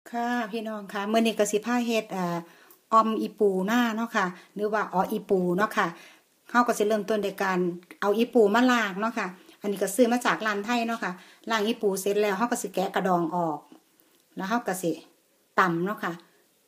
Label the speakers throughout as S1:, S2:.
S1: ค่ะพี่น้องค่ะมื้อนี้ก็สิพาเฮ็ดออมอีปูหน้าเนาะค่ะหรือว่าอีปูเนาะค่ะเฮาก็สิเริ่มต้นด้วยการเอาอีปูมาล้างเนาะค่ะอันนี้ก็ซื้อมาจากร้านไทยเนาะค่ะล้างอีปูเสร็จแล้วเฮาก็สิแกะกระดองออกแล้วเฮาก็สิตำเนาะค่ะ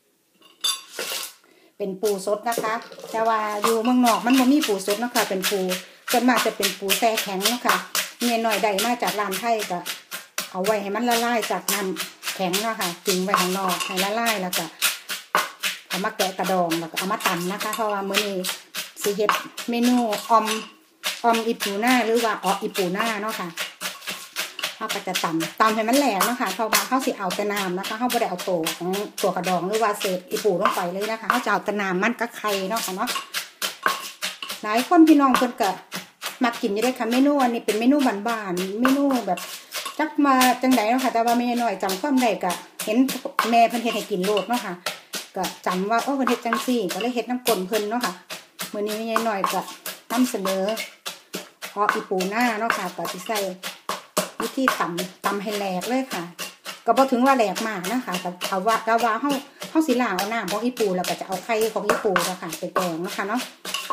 S1: เป็นปูสดนะคะแต่ว่าอยู่เมืองนอกมันบ่มีปูสดเนาะค่ะเป็นปูส่วนมากจะเป็นปูแช่แข็งเนาะค่ะเมียน้อยได้มาจากร้านไทยก็เอาไว้ให้มันละลายจากน้ำแข็งเนาะค่ะทิ้งไว้ข้างนอกให้ละลายแล้วก็เอามาแกะกระดองแล้วก็เอามาตำนะคะเพราะว่ามื้อนี้สิเฮ็ดเมนูออมอีปูหน้าหรือว่าอีปูหน้าเนาะค่ะเฮาก็จะตำให้มันแหลกเนาะค่ะเพราะว่าเฮาสิเอาแต่น้ำนะคะเฮาบ่ได้เอาตัวกระดองหรือว่าเศษอีปูลงไปเลยนะคะเฮาจะเอาแต่น้ำมันกับไข่เนาะค่ะเนาะหลายคนพี่น้องเพิ่นก็มักกินอยู่ด้วยค่ะเมนูอันนี้เป็นเมนูบ้านๆเมนูแบบจักมาจังไดเนาะค่ะแต่ว่าแม่น้อยจำความได้ก็เห็นแม่เพิ่นเฮ็ดให้กินโลดเนาะค่ะก็จำว่าเพิ่นเฮ็ดจังซี่ก็เลยเฮ็ดน้ำก้นเพิ่นเนาะค่ะมื้อนี้แม่น้อยก็นำเสนออีปูหน้าเนาะค่ะก็สิใส่วิธีตำให้แหลกเลยค่ะก็บ่ถึงว่าแหลกมากนะคะแต่เอาว่าเฮาสิล้างเอาน้ำของอีปูแล้วก็จะเอาไข่ของอีปูแล้วค่ะไปแกงเนาะค่ะเนาะ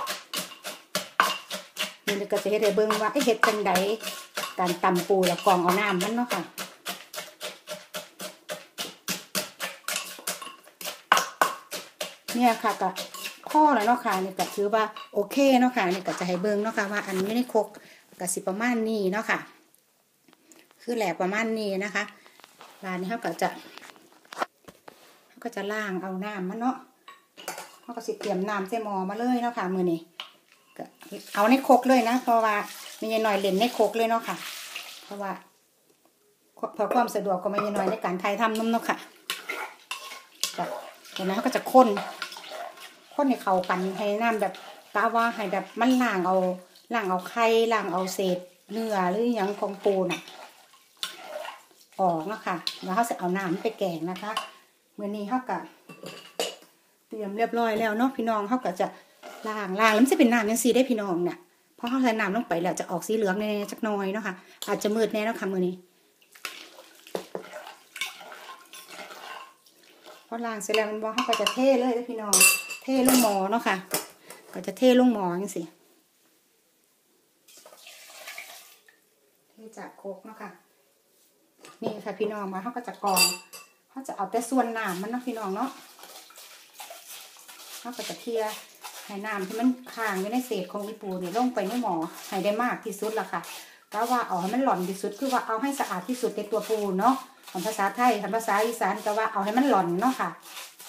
S1: นี่ก็จะเฮ็ดให้เบิ่งว่าเฮ็ดจังไดการตำปูแล้วกรองเอาน้ำมันเนาะค่ะเนี่ยค่ะก็พ่อแล้วเนาะค่ะนี่ก็ถือว่าโอเคเนาะค่ะนี่ก็จะให้เบิ่งเนาะค่ะว่าอันนี้ในครกก็สิประมาณนี้เนาะค่ะคือแหลกประมาณนี้นะคะร้านนี้เขาก็จะล้างเอาน้ำมันเนาะเขาก็สิเตรียมน้ำใส่หม้อมาเลยเนาะค่ะมื้อนี้ก็เอาในครกเลยนะเพราะว่ามีหน่อยเล่นในครกเลยเนาะค่ะเพราะว่าเพื่อความสะดวกก็มีหน่อยในการถ่ายทำนุ่มเนาะค่ะก็เห็นไหมเขาก็จะคนให้เข้ากันให้น้ำแบบกะว่าให้แบบมันล้างเอาไข่ล้างเอาเศษเนื้อหรืออย่างของปูน่ะออกเนาะค่ะแล้วเขาจะเอาน้ำไปแกงนะคะมื้อนี้เขาก็เตรียมเรียบร้อยแล้วเนาะพี่น้องเขาก็จะล้างแล้วมันจะเป็นน้ำยังสีได้พี่น้องเนี่ยพอเขาใส่น้ำลงไปแล้วจะออกสีเหลืองแน่จักหน่อยเนาะค่ะอาจจะมืดแน่เนาะค่ะมื้อนี้พอล้างเสร็จแล้วมันเขาก็จะเทเลยพี่น้องเทลงหม้อเนาะค่ะก็จะเทลงหม้อจังซี่เทจากโคกเนาะค่ะนี่ค่ะพี่น้องมาเขาก็จะกรองเขาจะเอาแต่ส่วนน้ำมันเนาะพี่น้องเนาะเขาก็จะเคลียร์ให้น้ำที่มันค้างอยู่ในเศษของอีปูนี่ลงไปในหม้อให้ได้มากที่สุดล่ะค่ะก็ว่าเอาให้มันหล่อนที่สุดคือว่าเอาให้สะอาดที่สุดในตัวปูเนาะของภาษาไทยภาษาอีสานก็ว่าเอาให้มันหล่อนเนาะค่ะ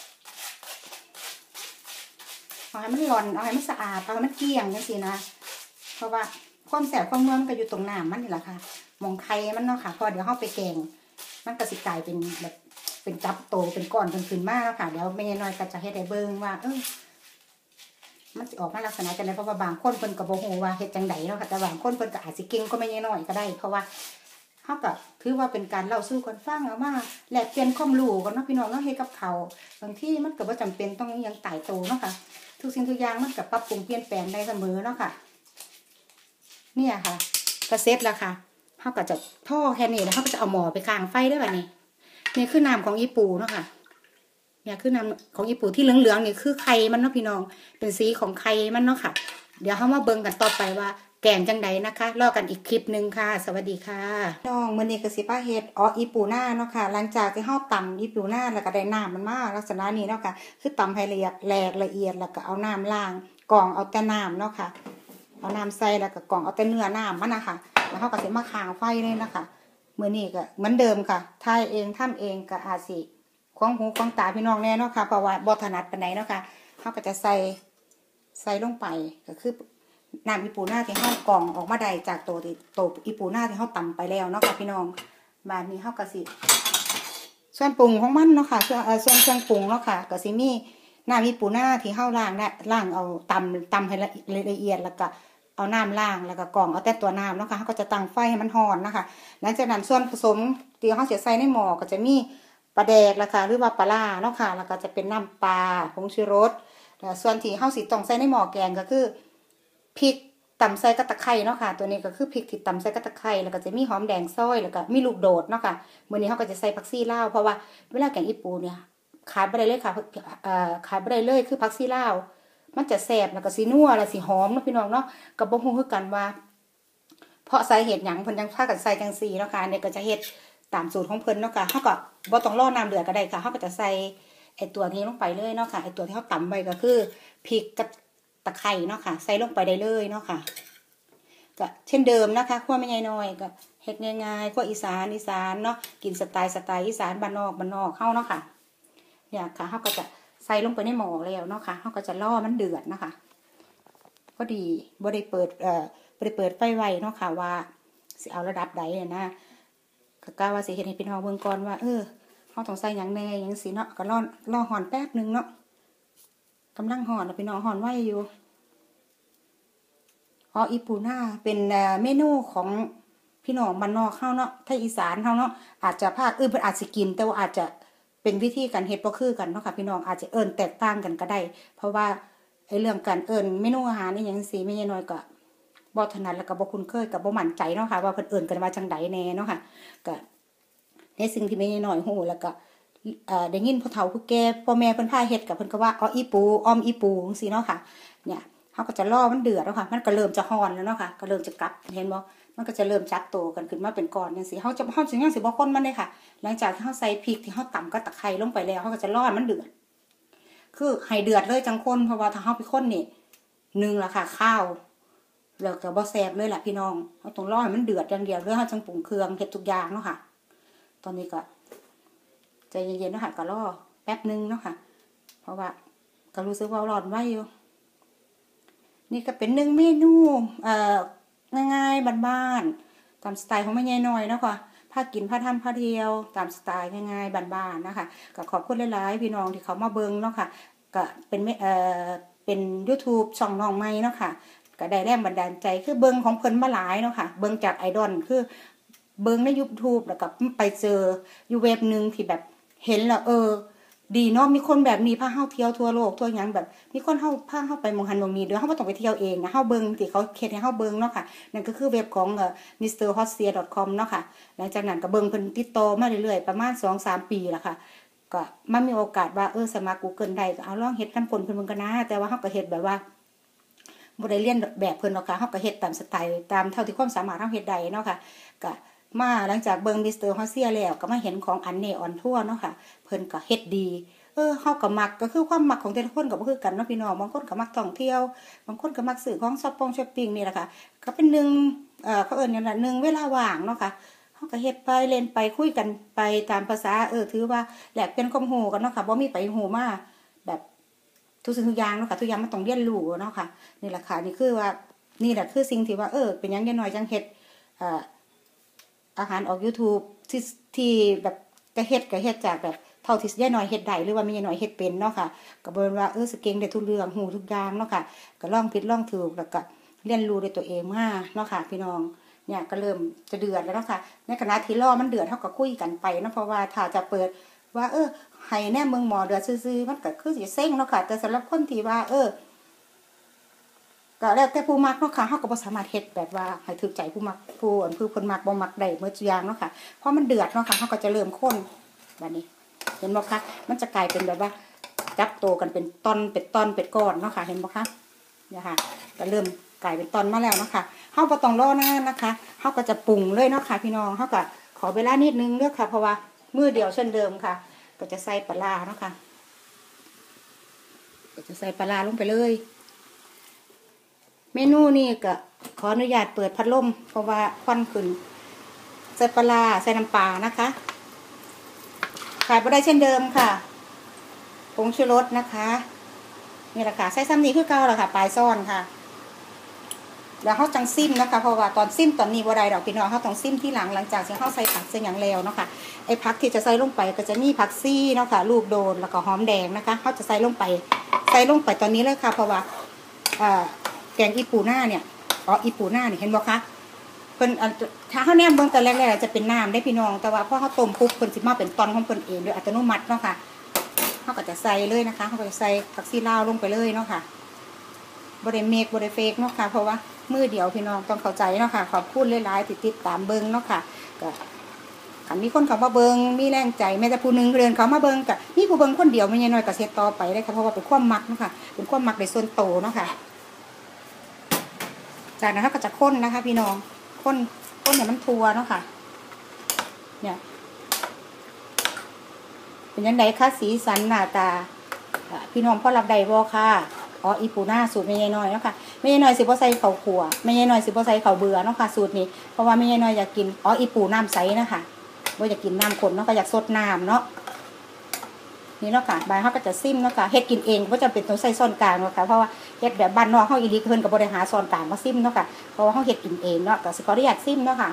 S1: เอาให้มันหล่อนเอาให้มันสะอาดเอาให้มันเกลี้ยงจังซี่นะเพราะว่าความแสบความนัวมันก็อยู่ตรงน้ำมันนี่แหละค่ะมองไข่มันเนาะค่ะพอเดี๋ยวเข้าไปแกงมันก็สิกลายเป็นแบบเป็นจับโตเป็นก้อนขึ้นมาแล้วค่ะเดี๋ยวแม่น้อยก็จะให้ได้เบิ่งว่ามันสิออกมาลักษณะจังได๋เพราะว่าบางคนเพิ่นก็บ่ฮู้ว่าเฮ็ดจังไดเนาะค่ะแต่บางคนเพิ่นก็อาจสิเก่งก็แม่น้อยก็ได้เพราะว่าเฮาก็ถือว่าเป็นการเล่าสู่กันฟังเอามาแลกเปลี่ยนความรู้กันเนาะพี่น้องเนาะเฮ็ดกับข้าวบางทีมันก็บ่จำเป็นต้องอิหยังตายตัวเนาะค่ะทุกสิ่งทุกอย่างมันก็ปรับปรุงเปลี่ยนแปลงได้เสมอเนาะค่ะเนี่ยค่ะก็เสร็จแล้วค่ะเฮาก็จะทอแค่นี้แล้วเฮาก็จะเอาหม้อไปข้างไฟได้บัดนี้นี่คือน้ำของอีปูเนาะค่ะเนี่ยคือน้ำของอีปูที่เหลืองๆนี่คือไข่มันเนาะพี่น้องเป็นสีของไข่มันเนาะค่ะเดี๋ยวเฮามาเบิ่งกันต่อไปว่าแกงจังไดนะคะรอกันอีกคลิปนึงค่ะสวัสดีค่ะน้องมื้อนี้ก็สิพาเฮ็ดอีปูหน้าเนาะค่ะหลังจากที่เฮาตำอีปูหน้าแล้วก็ได้น้ำมันมาลักษณะนี้เนาะค่ะคือตำให้ละเอียดแหลกละเอียดแล้วก็เอาน้ำล้างกรองเอาแต่น้ำเนาะค่ะเอาน้ำใส่แล้วก็กรองเอาแต่เนื้อน้ำมันนะคะแล้วเฮาก็สิมาข้างไฟเลยนะคะมื้อนี้ก็เหมือนเดิมค่ะถ่ายเองทำเองก็อาจสิของหูของตาพี่น้องแน่เนาะค่ะเพราะว่าบ่ถนัดปานใดเนาะค่ะเฮาก็จะใส่ลงไปก็คือน้ำอีปูหน้าที่เฮากรองออกมาได้จากโตอีปูหน้าที่เฮาตำไปแล้วเนาะค่ะพี่น้องบาดนี้เฮาก็สิส่วนปรุงของมันเนาะค่ะส่วนเครื่องปรุงเนาะค่ะก็สิมีน้ำอีปูหน้าที่เฮาล้างเอาตำให้ละเอียดแล้วก็เอาน้ำล้างแล้วก็กรองเอาแต่ตัวน้ำเนาะค่ะเฮาก็จะตั้งไฟให้มันร้อนนะคะหลังจากนั้นส่วนผสมที่เฮาสิใส่ในหม้อก็จะมีปลาแดกล่ะค่ะหรือว่าปลาร้าเนาะค่ะแล้วก็จะเป็นน้ำปลาผงชูรสส่วนที่เฮาสิต้องใส่ในหม้อแกงก็คือพริกตำใส่กระตะไคร้เนาะค่ะตัวนี้ก็คือพริกที่ตำใส่กระตะไคร้แล้วก็จะมีหอมแดงซอยแล้วก็มีลูกโดดเนาะค่ะมื้อนี้เขาก็จะใส่ผักชีลาวเพราะว่าเวลาแกงอีปูเนี่ยขาดบ่ได้เลยค่ะขาดบ่ได้เลยคือผักชีลาวมันจะแซ่บแล้วก็สินัวแล้วสิหอมเนาะพี่น้องเนาะก็บ่ฮู้คือกันว่าเพราะสาเหตุหยังเพิ่นยังพากันใส่จังซี่เนาะค่ะเนี่ยก็จะเฮ็ดตามสูตรของเพิ่นเนาะค่ะเฮาก็บ่ต้องรอน้ำเดือดก็ได้ค่ะเฮาก็จะใส่ไอ้ตัวนี้ลงไปเลยเนาะค่ะไอ้ตัวที่เฮาตำไว้ก็คือพริกกับตะไคร้เนาะค่ะใส่ลงไปได้เลยเนาะค่ะก็เช่นเดิมนะคะคั่วไม่ใหญ่น้อยก็เฮ็ดง่ายๆคั่วอีสานเนาะกินสไตล์อีสานบ้านนอกเฮาเนาะค่ะเนี่ยค่ะเฮาก็จะใส่ลงไปในหม้อแล้วเนาะค่ะเฮาก็จะรอมันเดือดนะคะพอดีบ่ได้เปิดไฟไว้เนาะค่ะว่าสิเอาระดับใดนะก็กะว่าสิเฮ็ดให้พี่น้องเบิ่งก่อนว่าเฮาต้องใส่หยังแน่หยังสิเนาะก็รอฮ้อนแป๊บนึงเนาะกำลังฮ้อนแล้วพี่น้องฮ้อนไว้อยู่อีปูน่าเป็นเมนูของพี่น้องบ้านนอกเฮาเนาะไทยอีสานเฮาเนาะอาจจะภาคอื่นเพิ่นอาจสิกินแต่ว่าอาจจะเป็นวิธีการเฮ็ดบ่คือกันเนาะค่ะพี่น้องอาจจะเอิ้นแตกต่างกันก็ได้เพราะว่าไอ้เรื่องการเอิ้นเมนูอาหารนี่หยังสิแม่น้อยก็บ่ถนัดแล้วก็บ่คุ้นเคยก็บ่มั่นใจเนาะค่ะว่าเพิ่นเอิ้นกันว่าจังไดแน่เนาะค่ะก็ในสิ่งที่แม่น้อยฮู้แล้วก็ได้ยินพ่อเฒ่าผู้แก่พ่อแม่เพิ่นพาเฮ็ดก็เพิ่นก็ว่าอีปูอ้อมอีปูจังซี่เนาะค่ะเนี่ยเขาก็จะรอมันเดือดแล้วค่ะมันก็เริ่มจะฮ้อนแล้วเนาะค่ะก็เริ่มจะกลับเห็นบ่มันก็จะเริ่มจับโตกันขึ้นมาเป็นก้อนจังซี่เฮาสิยังสิบ่คนมันเด้ค่ะหลังจากที่เฮาใส่พริกที่เฮาตำกับตะไคร้ลงไปแล้วเฮาก็จะรอมันเดือดคือให้เดือดเลยจังคนเพราะว่าถ้าเฮาไปคนนี่นึงล่ะค่ะข้าวแล้วก็บ่แซ่บเลยล่ะพี่น้องเฮาต้องรอให้มันเดือดอย่างเดียวเลยเฮาจังปรุงเครื่องเฮ็ดทุกอย่างเนาะค่ะตอนนี้ก็ใจเย็นๆเนาะค่ะก็รอแป๊บนึงเนาะค่ะเพราะว่าก็รู้สึกว่าร้อนไว้อยู่นี่ก็เป็น1เมนูง่ายๆบ้านๆตามสไตล์ของแม่ใหญ่น้อยเนาะค่ะพากินพาทำพาเที่ยวตามสไตล์ง่ายๆบ้านๆนะคะก็ขอบคุณหลายๆพี่น้องที่เขามาเบิ่งเนาะค่ะก็เป็น YouTube ช่องน้องใหม่เนาะค่ะก็ได้แรงบันดาลใจคือเบิ่งของเพิ่นมาหลายเนาะค่ะเบิ่งจากไอดอลคือเบิ่งใน YouTube แล้วก็ไปเจออยู่เว็บนึงที่แบบเห็นแล้วดีเนาะมีคนแบบนี้พาเฮาเที่ยวทั่วโลกทั่วหยังแบบมีคนพาเฮาไปมองหันมองนี้เด้อเฮาบ่ต้องไปเที่ยวเองนะเฮาเบิ่งที่เขาเฮ็ดให้เฮาเบิ่งเนาะค่ะนั่นก็คือเว็บของmrhotseer.com เนาะค่ะหลังจากนั้นก็เบิ่งเพิ่นติดต่อมาเรื่อยๆประมาณ 2-3 ปีแล้วค่ะก็มันมีโอกาสว่าสมัคร Google ได้ก็เอาลองเฮ็ดนำคนเพิ่นเบิ่งกันนะแต่ว่าเฮาก็เฮ็ดแบบว่าบ่ได้เรียนแบบเพิ่นหรอกค่ะเฮาก็เฮ็ดตามสไตล์ตามเท่าที่ความสามารถเฮาเฮ็ดได้เนาะค่ะก็มาหลังจากเบิ่ง Mr. Hotseer แล้วก็มาเห็นของอันเนออนทัวร์เนาะค่ะเพิ่นก็เฮ็ดดีเฮาก็มักก็คือความมักของแต่ละคนก็บ่คือกันเนาะพี่น้องบางคนก็มักท่องเที่ยวบางคนก็มักซื้อของช้อปปิ้งนี่แหละค่ะก็เป็นนึงเขาเอิ้นหยังล่ะนึงเวลาว่างเนาะค่ะเฮาก็เฮ็ดไปเล่นไปคุยกันไปตามภาษาถือว่าแลกเปลี่ยนความรู้กันเนาะค่ะบ่มีไปรู้มาแบบทุกสิ่งทุกอย่างเนาะค่ะทุกอย่างมันต้องเรียนรู้เนาะค่ะนี่แหละค่ะนี่คือว่านี่แหละคือสิ่งที่ว่าเป็นหยังน้อยจังเฮ็ดอาหารออก YouTube ที่แบบก็เฮ็ดจากแบบเท่าที่ย่าน้อยเฮ็ดได้หรือว่ามีย่าน้อยเฮ็ดเป็นเนาะค่ะก็บ่ว่าสเก่งได้ทุกเรื่องฮู้ทุกอย่างเนาะค่ะก็ลองผิดลองถูกแล้วก็เรียนรู้ด้วยตัวเองมาเนาะค่ะพี่น้องเนี่ยก็เริ่มจะเดือดแล้วเนาะค่ะในขณะที่รอมันเดือดเฮาก็คุยกันไปเนาะเพราะว่าถ้าจะเปิดว่าให้แน่เมืองหมอเดือดซื่อๆมันก็คือสิเซ็งเนาะค่ะแต่สำหรับคนที่ว่าก็แล้วแต่ผู้มักเนาะค่ะเฮาก็บ่สามารถเฮ็ดแบบว่าให้ถูกใจผู้มักผู้เพิ่นมักบ่มักได้หมดทุกอย่างเนาะค่ะพอมันเดือดเนาะค่ะเฮาก็จะเริ่มข้นแบบนี้เห็นบ่คะมันจะกลายเป็นแบบว่าจับโตกันเป็นตอนเป็นก้อนเนาะค่ะเห็นบ่คะเนี่ยค่ะก็เริ่มกลายเป็นตอนมาแล้วเนาะค่ะเฮาบ่ต้องรอนานนะคะเฮาก็จะปรุงเลยเนาะค่ะพี่น้องเฮาก็ขอเวลานิดนึงเด้อค่ะเพราะว่ามื้อเดียวเช่นเดิมค่ะก็จะใส่ปลาร้าเนาะค่ะก็จะใส่ปลาร้าลงไปเลยเมนูนี่ก็ขออนุญาตเปิดพัดลมเพราะว่าควันขึ้นใส่ปลาใส่น้ำปลานะคะขายบ่ได้เช่นเดิมค่ะผงชูรสนะคะนี่แหละค่ะใส่ซ้ำนี้คือเก่าแหละค่ะปลายซ่อนค่ะแล้วเขาจังซิมนะคะเพราะว่าตอนซิมตอนนี้บ่ได้ดอกพี่น้องเขาต้องซิมที่หลังจากที่เขาใส่ผักใส่หยังแล้วเนาะค่ะไอ้ผักที่จะใส่ลงไปก็จะมีผักซี่เนาะค่ะลูกโดนแล้วก็หอมแดงนะคะเขาจะใส่ลงไปตอนนี้เลยค่ะเพราะว่าแกงอีปูหน้าเนี่ยอีปูหน้าเนี่ยเห็นบ่คะเพิ่นถ้าเขาแนมเบิ่งแต่แรกๆจะเป็นน้ำได้พี่น้องแต่ว่าพอเขาต้มปุ๊บเพิ่นสิมาเป็นตอนของเพิ่นเองโดยอัตโนมัติเนาะค่ะเขาก็จะใส่เลยนะคะเขาก็จะใส่ผักชีลาวลงไปเลยเนาะค่ะบ่ได้เมคบ่ได้เฟกเนาะค่ะเพราะว่ามือเดียวพี่น้องต้องเข้าใจเนาะค่ะขอบคุณหลายๆติดตามเบิ้งเนาะค่ะก็ขันมีคนเขามาเบิ้งมีแรงใจแม้แต่ผู้นึงเดินเขามาเบิ้งกับมีผู้เบิ้งคนเดียวไม่ใช่น้อยก็เสียต่อไปได้ค่ะเพราะว่าเป็นความมักเนาะค่ะเป็นความมักในส่วนโตเนาะค่ะจากนั้นก็จะข้นนะคะพี่น้องข้นเนี่ยมันทัวเนาะค่ะเนี่ยเป็นยังไงคะสีสันหน้าตาพี่น้องพอรับได้บ่ค่ะอ๋ออีปูหน้าสูตรไม่ใช่น้อยเนาะค่ะไม่ใช่น้อยสิบ่ใส่ข้าวขั่วไม่ใช่น้อยสิบ่ใส่ข้าวเบื่อเนาะค่ะสูตรนี้เพราะว่าไม่ใช่น้อยอยากกินอ๋ออีปูน้ำใสนะคะบ่อยากกินน้ำข้นเนาะก็อยากสดน้ำเนาะนี่เนาะค่ะบายเขาก็จะซิมเนาะค่ะเฮ็ดกินเองก็จะเป็นต้องใส่ซ่อนกลางเนาะค่ะเพราะว่าเฮ็ดแบบบ้านนอกเขาอีหลีเพิ่นก็บ่ได้หาซ่อนกลางมาซิมเนาะค่ะเพราะว่าเขาเฮ็ดกินเองเนาะก็สิขออนุญาตซิมเนาะค่ะ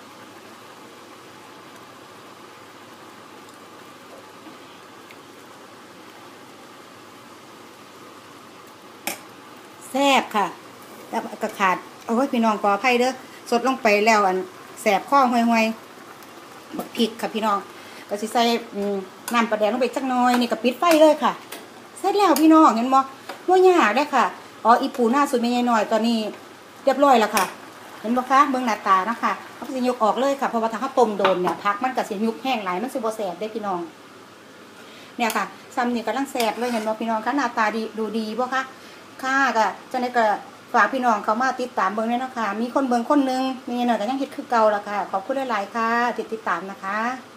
S1: แซ่บค่ะแล้วก็ขาดเอาไว้พี่น้องขออภัยเด้อสดลงไปแล้วอันแสบคอห่วยๆบักพริกค่ะพี่น้องก็สิใส่น้ำปลาแดงลงไปสักหน่อยนี่ก็ปิดไฟเลยค่ะเสร็จแล้วพี่น้องเห็นบ่ยากได้ค่ะอ๋ออีปูหน้าสุดไม่ใหญ่หน่อยตอนนี้เรียบร้อยแล้วค่ะเห็นบ่คะเบิ่งหน้าตานะคะเขาสิยกออกเลยค่ะเพราะว่าถ้าเขาต้มโดนเนี่ยผักมันก็สิยุบแห้งหลายมันสิบ่แซ่บได้พี่น้องเนี่ยค่ะซ้ำนี่กำลังแซ่บเลยเห็นบ่พี่น้องคะหน้าตาดีดูดีบ่คะค่ะก็จังได๋ก็ฝากพี่น้องเขามาติดตามเบิ่งด้วยเนาะค่ะมีคนเบิ่งคนนึงมีหน่อยก็ยังเฮ็ดคือเก่าล่ะค่ะขอบคุณหลายๆค่ะติดตามนะคะ